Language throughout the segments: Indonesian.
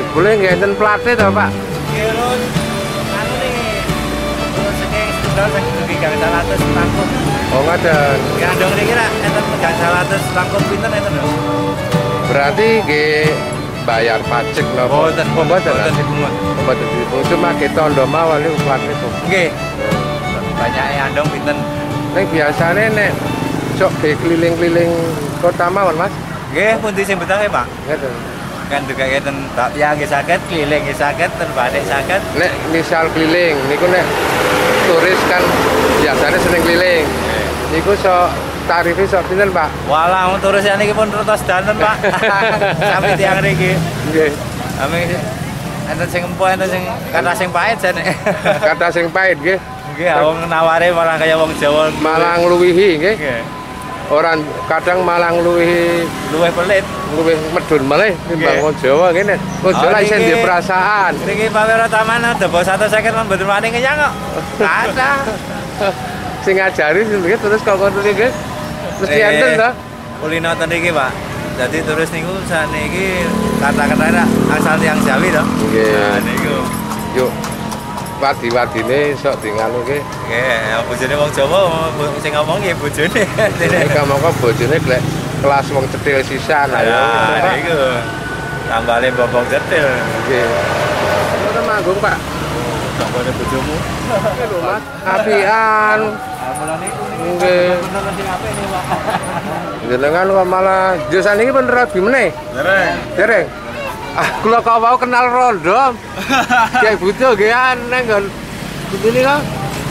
Boleh nggih enten plate to, Pak? Nggih, Lun. Anu nih. Terus saking setunggal saking dugi gang 100 langkung. Oh, ngaten. Gandong niki ra enten gang 100 langkung pinten enten lho. Berarti nggih bayar pajak napa? Mboten, Mboten. mboten dipungut. Mboten dipungut. Cuma ge tondo mawon niku plate itu. Nggih. Banyake andong pinten? Ning biasane nek sok ge keliling-keliling kota mawon, Mas. Nggih, pundi sing betah Pak? Ngaten. Kan juga enten bakpia nggih saged, keliling nggih saged, terbalik saged. Nek misal keliling niku nek turis kan biasanya seneng keliling. Niku sok tarifnya sok pinten, Pak? Walah, turis niki pun terus danten, Pak. Sampai tiang niki. Nggih. Ame enten sing empuk, enten sing kata sing pahit jane. Kata sing pahit nggih. Nggih, wong naware malah kaya wong Jawa. Malah ngluwihi nggih. Nggih. Orang kadang malah ngluwihi Luwih pelit. luwih medun malih timbang Nggih. wong Jawa ngene. Wong Jawa isih niki- ndek perasaan. Niki pawira taman debo 150 men mboten wani kenyang kok. Kata. Sing ngajari nggih terus kok ngoten nggih. Mesti enten to. Kulino ten iki, Pak. Jadi turis niku saniki kata-katanya asal tiang Jawi to. Nggih. Nah, niku. Yuk. Wadi-wadine sok dinganu nggih. Nggih, bojone wong Jawa sing ngomong nggih bojone. Nek mongko bojone glek kelas wong cetil sisan ayo. Nah, niku. Tambale bobong cetil. Nggih. Mboten manggung, Pak. Tambale bojomu. Nggih lho, Mas. Apian. Mula niku Nggih. bener sing apik nih, Pak. Jenengan kok malah josan iki ben rabi meneh. Dereng. Dereng. Ah, kula kok wau kenal rondo. Kayak butuh nggih aneh nggon. Begini kok.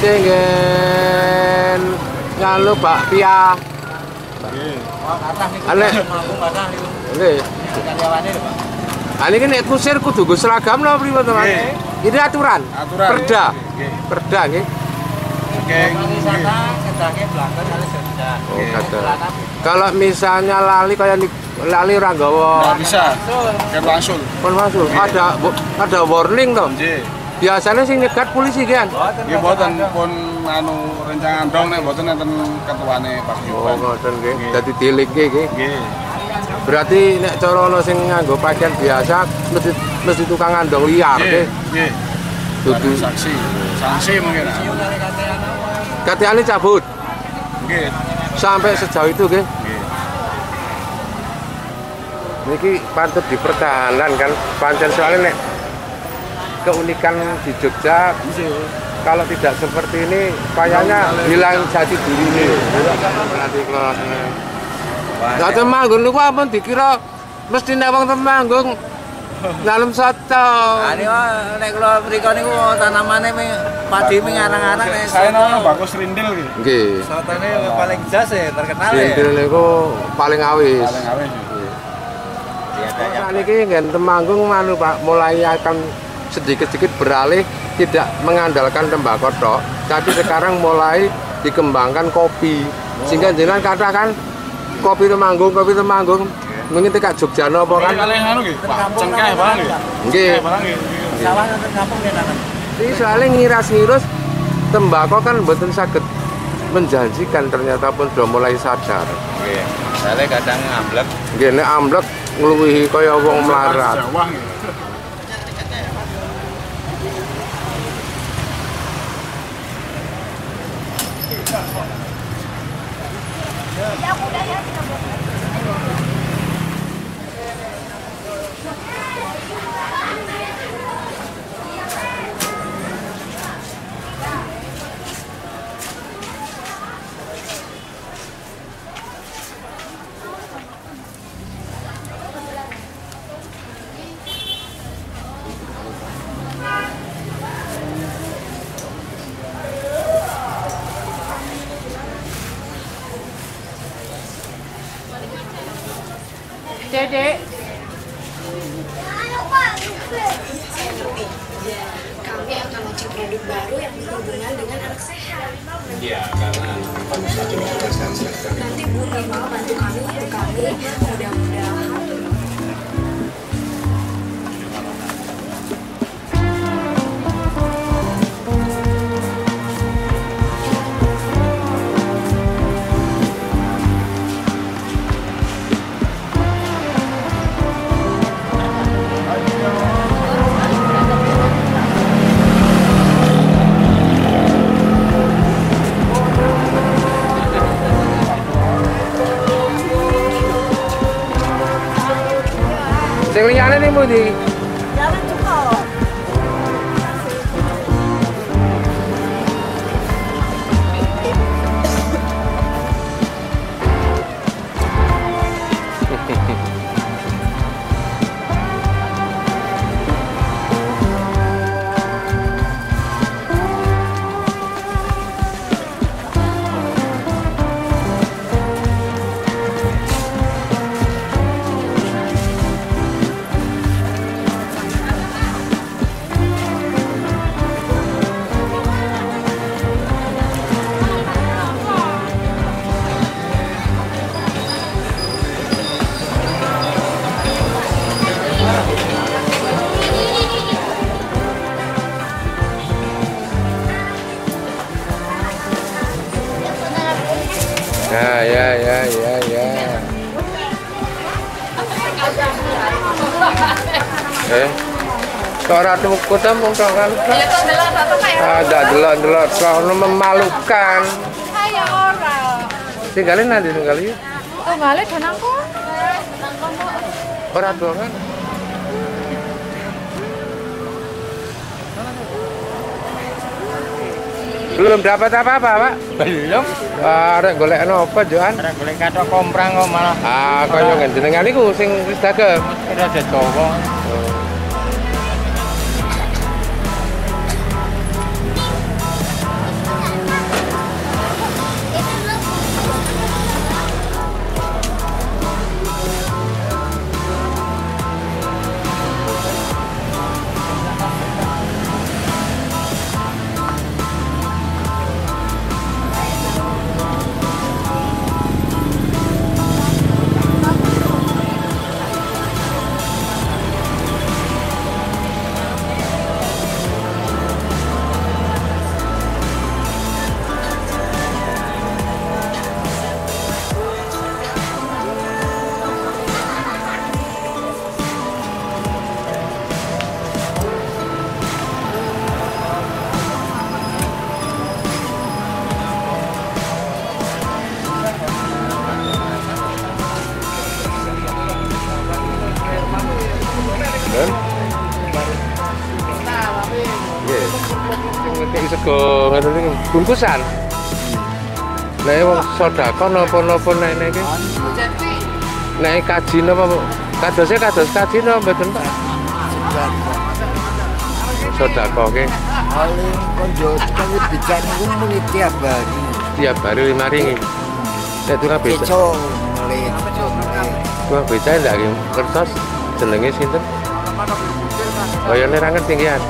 Sing ngalu bakpia. Nggih. Wah, kathah niku. Alek. Manggung kathah niku. Nggih. Karyawane lho, Pak. Ah niki nek kusir kudu nggo seragam lho pripun to, Mas? Nggih. Ini aturan. Aturan. Perda. Nggih. Perda nggih. Geng. Wisata kedake belakang kali sudah. Oh, kata. Kalau misalnya lali kayak lali ora nggawa Nggak bisa. Kan langsung. pon masuk. Ada warning to. Nggih. Biasanya sing nyegat polisi kan. Nggih mboten pun anu rencang andong nek mboten enten ketuane Pak Oh, Yuban. ngoten nggih. Dadi dilik nggih. Nggih. Berarti nek cara ana sing nganggo pakaian biasa mesti tukang andong liar Nggih. nggih. Nggih. Dudu Saksi. Sanksi mungkin. katiane cabut Nggih. sampai sejauh itu nggih. Nggih. Niki patut dipertahankan kan pancen soalnya nek keunikan di Jogja kalau tidak seperti ini kayaknya hilang jati diri ini. Nanti kalau nggak Temanggung niku ampun dikira mesti nek wong Temanggung dalem soto. Ini nek kula mriko niku tanamane padi arang-arang nek Saya namanya Bagus Rindil gitu. Nggih. sotone paling jas ya terkenal ya. Sindil niku paling awis. Paling awet. Saat ini ngen Temanggung manu Pak mulai akan sedikit-sedikit beralih tidak mengandalkan tembakau tok, tapi sekarang mulai dikembangkan kopi. Sehingga jenengan katakan kopi Temanggung mungkin tekak Jogja napa kan? Kalian anu nggih, Pak. Cengkeh barang nggih. Nggih. Barang nggih. Sawah nonton kampung ya nanam. Jadi soalnya ngiras-ngirus tembakau kan mboten saged menjanjikan ternyata pun sudah mulai sadar. Nggih. Soale kadang amblek. Nggih nek amblek ngluwihi kaya wong melarat. Jawa nggih. Dedek. Kami akan launching produk baru yang berhubungan dengan anak sehat. Iya, karena Nanti Bu Nima bantu kami untuk kami. Mudah-mudahan Sing liyane ning pundi? Jalan juga. Nah, ya. Kok ora tuku temu kok kan? Ya kok delok apa kayak. Ada delok-delok sono memalukan. Kayak ora. Tinggalin nanti tinggalin. Oh, balik danangku. Ora tuh kan? Belum dapat apa-apa, Pak? Belum. Arek golekno apa, Joan? Ora golek kathok komprang kok malah Kaya njenengan iku sing wis dagem. ora Jawa. Dan iya, kayak sego ngoten iki bungkusan. Lah wong sedekah napa-napa nek iki. Nek kaji napa kadose kados kaji napa mboten, Pak? Sedekah ke Paling konjo kami bicara niku muni tiap hari. tiap hari 5 ringi. Nek tukang beca. Keco mulai. Tukang beca ndak iki kertas jenenge sinten? Bayarnya ra ngerti kian.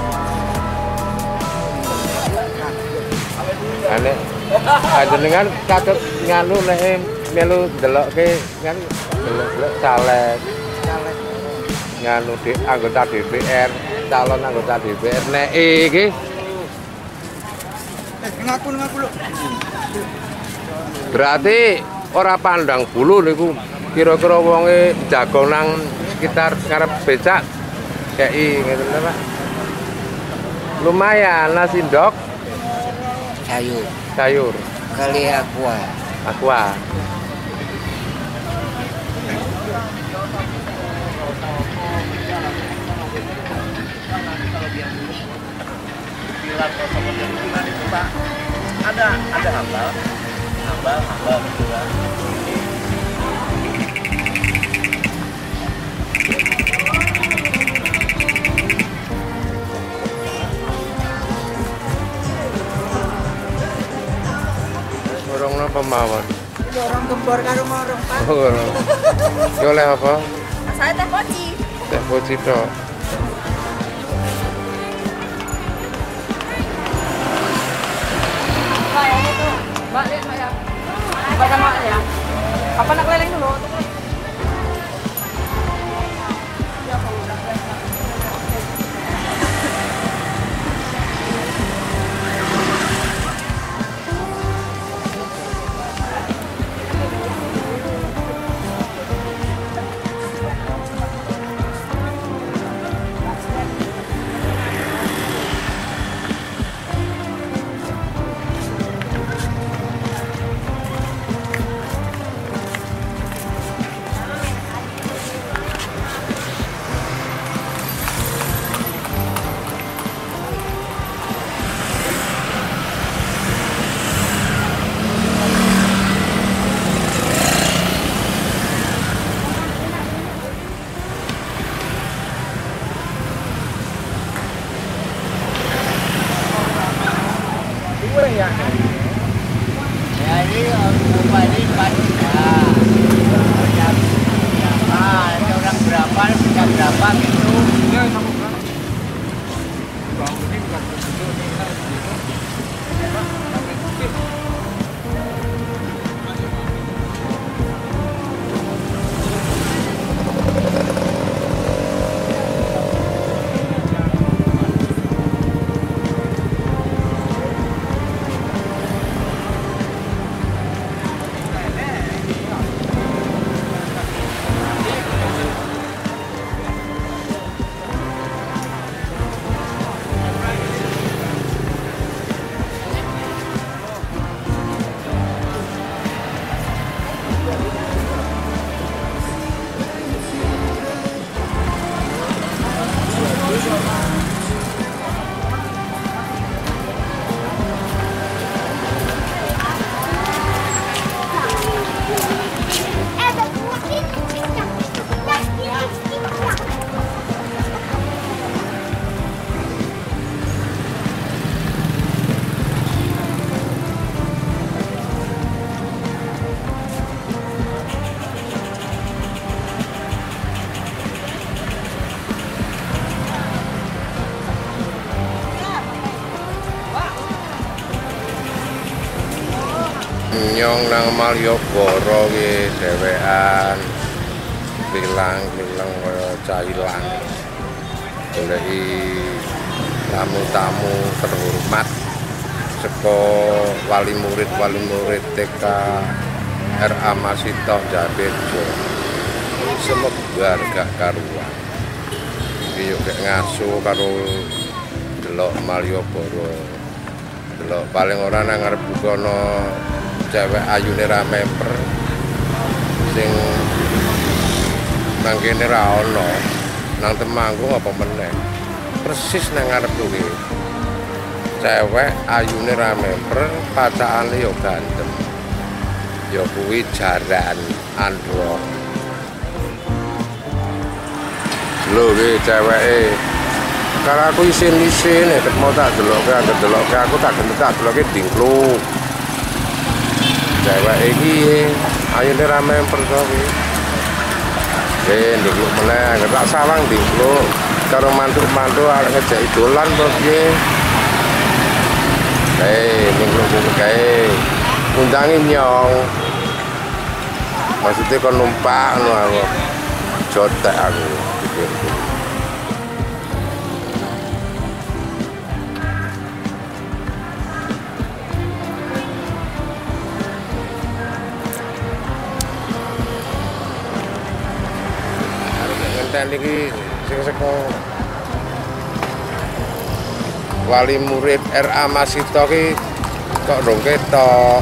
Ane panjenengan katut nganu nek melu delokke kan delok caleg. Nganu anggota DPR, calon anggota DPR nek iki Ngaku lho. berarti ora pandang bulu niku kira-kira wonge jago nang sekitar ngarep becak KI ngeten lho, Pak. Lumayan nasi ndok Sayur sayur kali aqua. aqua. Ada hambal juga. Orang napa mawon? Orang gembor karo ngorong, Pak. Ki oleh apa? Saya teh poci. Teh poci tok. Kayaknya tuh, Mbak, lihat Mbak ya. Mbak sama ya. Apa nak keliling dulu? berapa gitu. Ya sama berapa? Nyong nang Malioboro ki dhewean bilang kaya cailan goleki tamu-tamu terhormat saka wali murid TK RA Masito Jabejo semebar gak karuan iki yo gek ngaso karo delok Malioboro delok paling ora nang ngarep kono cewek ayune ra memper sing mangkene ra ono nang Temanggung apa meneh persis nang ngarep kuwi cewek ayune ra memper pacakane yo ganteng yo kuwi jaran andro lho iki ceweke kalau aku isin-isin mau tak delokke aku tak delokke dingkluk cewek iki ayune ra memper kuwi. Ndingkluk meneh, tak sawang ndingkluk karo mantu-mantu arek ngejek dolan to piye. Ndingkluk kae. Undangi nyong. Maksudnya kon numpak ngono aku. Jotek aku pikirku. Niki sing saka wali murid RA Masito ki kok rong ketok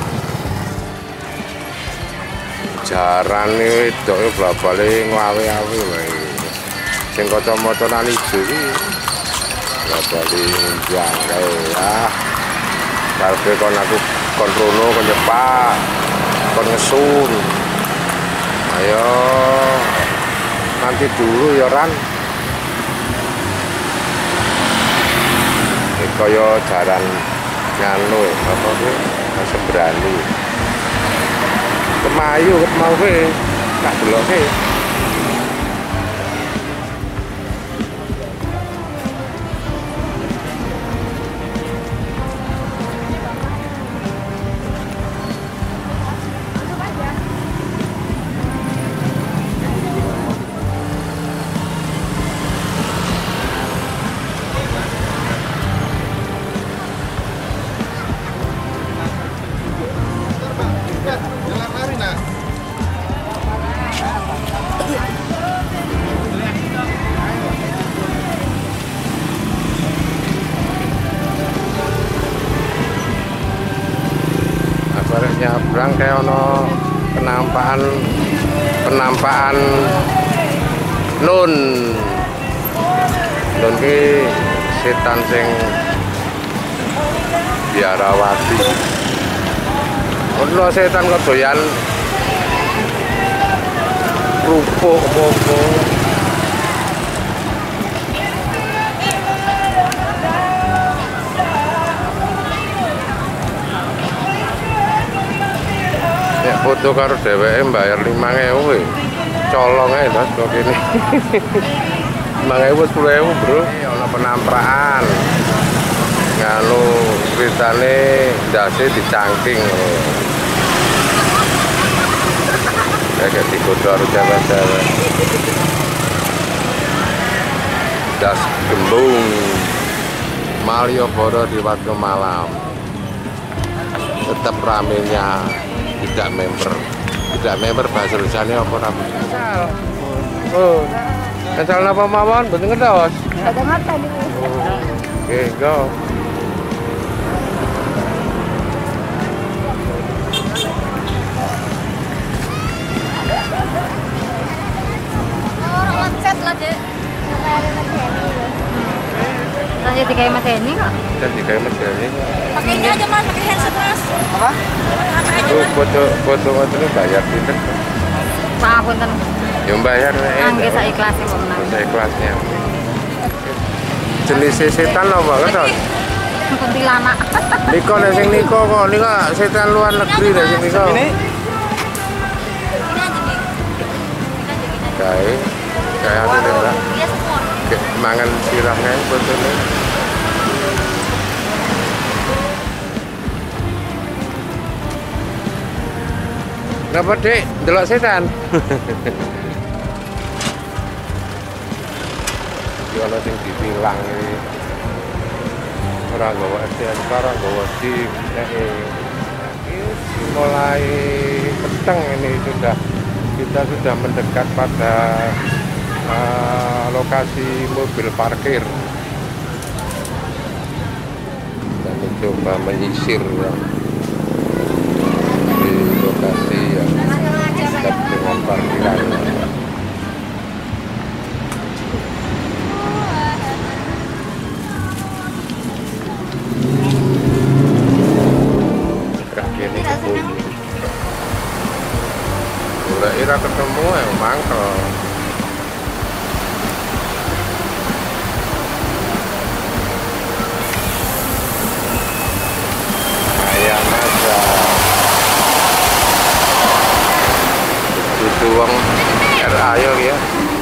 jarane wedoke blabale nglawe-awe wae sing kacamata ijo ki blabale njang kae ya karepe kon aku kon rono kon nyepak kon ngesun ayo nanti dulu ya Ran ini kaya jaran nganu apa sih masih berani kemayu mau ke tak delok ke nyabrang kayak ono penampakan nun ki setan sing biarawati ono setan kok doyan rupuk apa foto karo dheweke mbayar 5.000 colong aja mas kok ini. 5.000 10.000 bro. Ono penamprakan. Nganu ceritane dasi dicangking. Kayak digodor Jawa-Jawa. Das Gembung Malioboro di waktu malam. Tetap ramenya tidak member bahasa Indonesia apa rapi. Oh, cancel apa mawon betul ngedos? Ada mata nih. Oke, go. Orang set lah deh. Lanjut di kayak Mas Denny kok. Dan di kayak Mas Denny. Pakai ini aja mas, pakai handset mas. Apa? Itu foto itu bayar gitu. Maafun kan. Yang bayar Angge saya ikhlasnya kok menang. Saya ikhlasnya. Jenis setan apa kan? Kuntilanak. Niko nek sing Niko kok Niko setan luar negeri nek sing Niko. Ini aja nih. Kayak ada Mbak. Iya semua. Mangan sirahnya botolnya. Kenapa dek? Delok setan? Kalau sing ditilang ini orang gawa STNK, orang gawa SIM, mulai peteng ini kita sudah mendekat pada lokasi mobil parkir dan mencoba menyisir di lokasi yang dekat dengan parkiran. Ini kebun. Udah ira ketemu yang mangkel. Ayam aja. Itu uang ayo ya.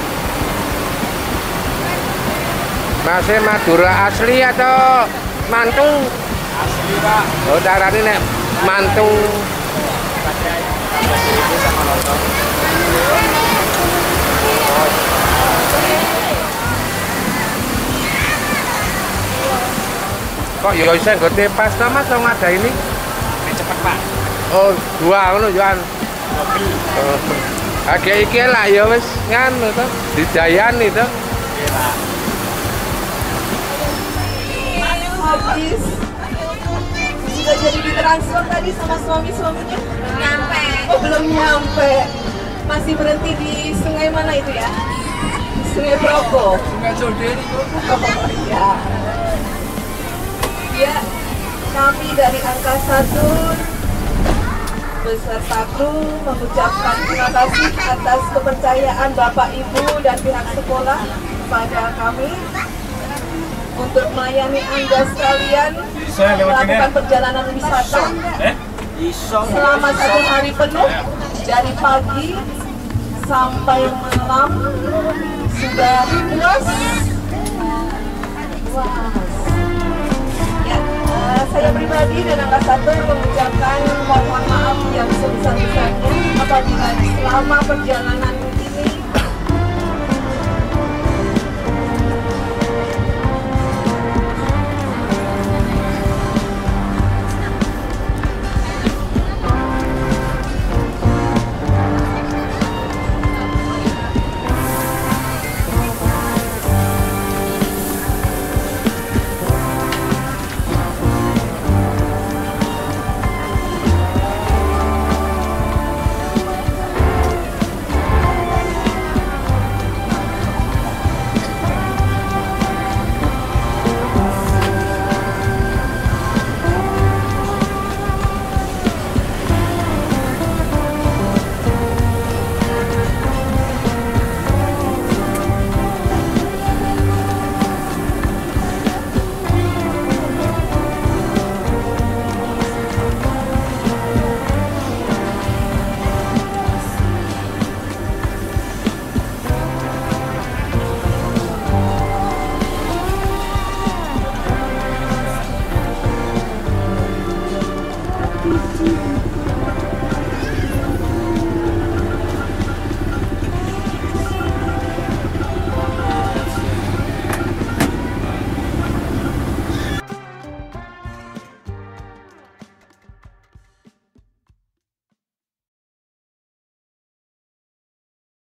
Masih Madura asli atau mantu? Asli pak. Oh darah ini nek mantu. Kok ya bisa nggote pasta mas dong ada ini? Cepet pak. Oh dua ngono Yohan. Mobil. Agak iki lah ya wis nganu to, dijayani to. Habis sudah jadi ditransfer tadi sama suaminya? Nyampe. Oh belum nyampe, masih berhenti di sungai mana itu ya? Sungai Brogo. Sungai Joderi. Oh iya. Ya, kami dari Angka 1 beserta kru mengucapkan terima kasih atas kepercayaan Bapak Ibu dan pihak sekolah pada kami untuk melayani Anda sekalian melakukan perjalanan wisata selama 1 hari penuh dari pagi sampai malam. Sudah puas? Ya, saya pribadi dan Angka 1 mengucapkan mohon maaf yang sebesar-besarnya apabila selama perjalanan